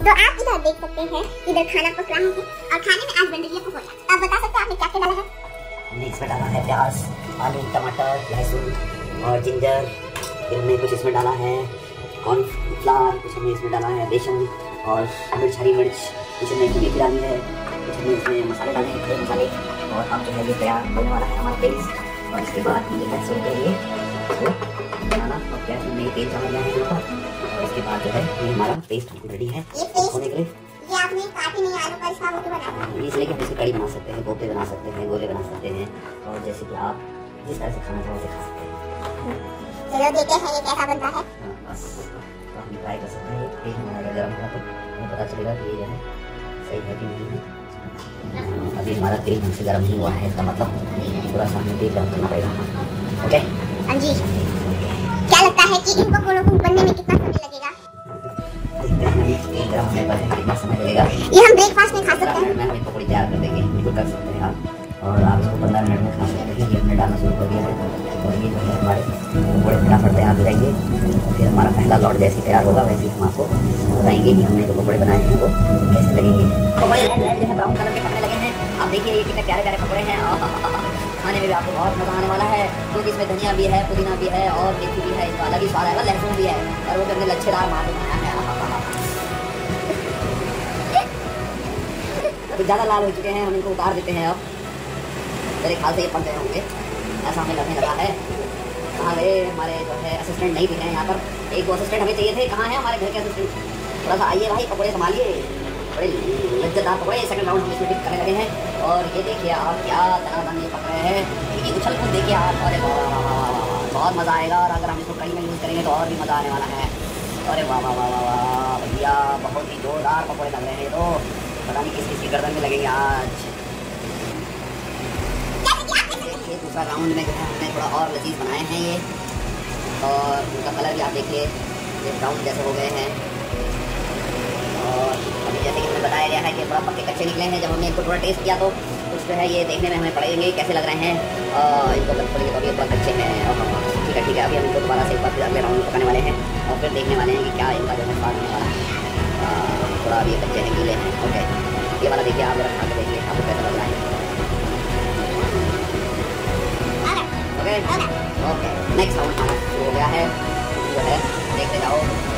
तो आप इधर देख सकते हैं, इधर खाना पक रहा है और खाने में आज बन रही है पकौड़ा। आप बता सकते हैं आपने क्या क्या डाला है? हमने इसमें डाला है प्याज, आलू, टमाटर, लहसुन और जिंजर। फिर हमने कुछ इसमें डाला है कॉर्नफ्लावर, कुछ हमने इसमें डाला है बेसन और मिर्च, हरी मिर्च, कुछ हमने मेथी डाली है, कुछ हमने इसमें मसाले डाले हैं, खड़े मसाले। और अब जो है ये तैयार होने वाला है हमारा पेस्ट। और इसके बाद ये लहसुन के लिए बनाना और गैस में तेल चढ़ा दिया है ऊपर। और इसके बाद जो है ये हमारा पेस्ट रेडी है होने के लिए। ये आपने काटी नहीं आलू का इसका वो बनाया, इसलिए कि हम इसकी कड़ी बना सकते हैं, कोफ्ते बना सकते हैं, गोले बना सकते हैं और जैसे कि आप जिस तरह से खाना चाहो वैसे खा सकते हैं। चलो देखते हैं ये कैसा बनता है। बस तो हम ट्राई कर सकते हैं। तेल हमारा गर्म हुआ तो हमें पता चलेगा कि ये जो है सही है कि नहीं है। अभी हमारा तेल हमसे गर्म नहीं हुआ है, इसका मतलब थोड़ा सा हमें तेल गर्म करना पड़ेगा। ओके हाँ जी, क्या लगता है कि इन पकौड़ों को बनने में कितना समय लगेगा? तेल गर्म होने पर कितना समय लगेगा ये हम ब्रेकफास्ट में खा सकते हैं। मैं हमें पकौड़ी तैयार कर देंगे, बिल्कुल कर सकते हैं आप। और आप इसको 15 मिनट में खा सकते हैं। ये हमने डालना शुरू कर दिया है और ये जो है हमारे पकौड़े फटाफट तैयार हो जाएंगे। फिर हमारा पहला लॉट जैसे तैयार होगा वैसे ही हम आपको बताएंगे कि हमने जो पकौड़े बनाए हैं वो कैसे लगेंगे। पकौड़े जो है ब्राउन कलर के पकने लगे हैं। आप देखिए ये कितने प्यारे प्यारे पकौड़े हैं और खाने में भी आपको बहुत मजा आने वाला है, क्योंकि इसमें धनिया भी है, पुदीना भी है और मेथी भी है। इसका अलग ही स्वाद आएगा, लहसुन भी है और वो करके लच्छेदार मार बनाया है। अभी ज़्यादा लाल हो चुके हैं, हम इनको उतार देते हैं। अब मेरे ख्याल से ये पक गए होंगे, ऐसा हमें लगने लगा है। हमारे जो है असिस्टेंट नहीं भी हैं यहाँ पर, एक दो असिस्टेंट हमें चाहिए थे। कहाँ है हमारे घर के असिस्टेंट? थोड़ा सा आइए भाई, पकौड़े संभालिए। बड़े लज्जतदार पकौड़े सेकंड राउंड हम इसमें डिप करने लगे हैं। और ये देखिए आप क्या दनादन ये पक रहे हैं। ये उछल कूद देखिए आप, अरे वाह वाह वाह वाह वाह, बहुत मज़ा आएगा। और अगर हम इसको कड़ी में यूज़ करेंगे तो और भी मज़ा आने वाला है। अरे वाह वाह वाह वाह वाह भैया, बहुत ही जोरदार पकौड़े लग रहे हैं। तो पता नहीं किस किसकी गर्दन में लगेंगे आज। ये दूसरा राउंड में जो है हमने थोड़ा और लजीज बनाए हैं ये, और उनका कलर भी आप देखिए ये ब्राउन जैसे हो गए हैं। और अभी जैसे कि हमें बताया गया है कि थोड़ा पक्के कच्चे निकले हैं। जब हमने इनको थोड़ा टेस्ट किया तो कुछ जो है ये देखने में हमें पड़ेंगे कैसे लग रहे हैं। इनको जब खोलेंगे तो अभी थोड़ा कच्चे हैं। ठीक है ठीक है, अभी हम इनको दोबारा से एक बार फिर अगले राउंड में पकाने वाले हैं और फिर देखने वाले हैं कि क्या इनका जो है स्वाद होने वाला है। थोड़ा अभी कच्चे हैं, गीले हैं। ओके, ये वाला देखिए आप, जरा खा के देखिए आपको कैसा लग रहा है। ओके ओके, नेक्स्ट राउंड हमारा शुरू हो गया है। जो है देखते जाओ।